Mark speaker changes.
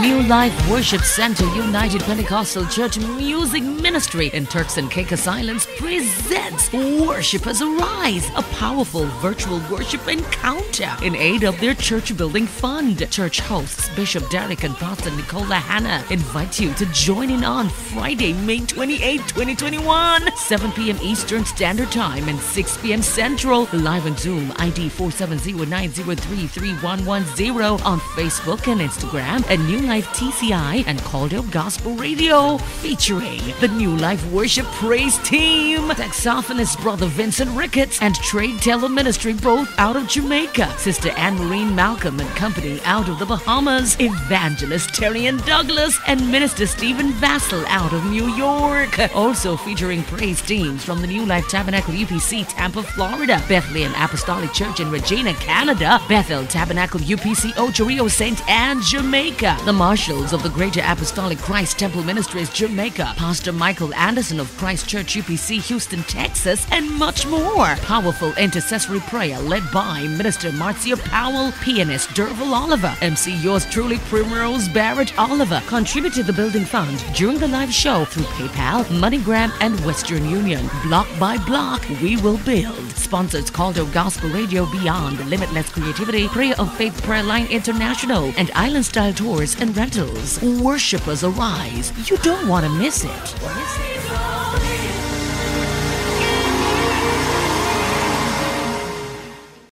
Speaker 1: New Life Worship Center United Pentecostal Church Music Ministry in Turks and Caicos Islands presents Worshipers Arise, a powerful virtual worship encounter in aid of their church building fund. Church hosts Bishop Derek and Pastor Nicola Hanna invite you to join in on Friday, May 28, 2021, 7 p.m. Eastern Standard Time and 6 p.m. Central. Live on Zoom, ID 470-903-3110 on Facebook and Instagram, and New Life TCI and Caldwell Gospel Radio, featuring the New Life Worship Praise Team, saxophonist Brother Vincent Ricketts, and Trade Teller Ministry, both out of Jamaica, Sister Anne-Marie Malcolm and Company out of the Bahamas, Evangelist Terry and Douglas, and Minister Stephen Vassell out of New York. Also featuring praise teams from the New Life Tabernacle UPC, Tampa, Florida, Bethlehem Apostolic Church in Regina, Canada, Bethel Tabernacle UPC, Ocho Rios, St. Anne, Jamaica, the Marshals of the Greater Apostolic Christ Temple Ministries, Jamaica, Pastor Michael Anderson of Christ Church UPC, Houston, Texas, and much more. Powerful intercessory prayer led by Minister Marcia Powell, pianist Derval Oliver, MC yours truly Primrose Barrett Oliver. Contribute to the building fund during the live show through PayPal, MoneyGram, and Western Union. Block by block, we will build. Sponsors Caldwell Gospel Radio, Beyond Limitless Creativity, Prayer of Faith Prayer Line International, and Island Style Tours and Rentals. Worshipers Arise. You don't want to miss it.